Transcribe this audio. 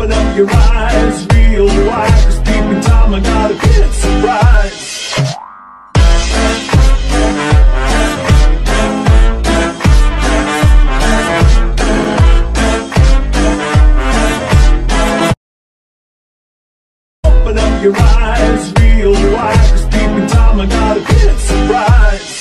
Open up your eyes real wide, 'cause Peeping Tom, I got a big surprise. Open up your eyes real wide, 'cause Peeping Tom, I got a big surprise.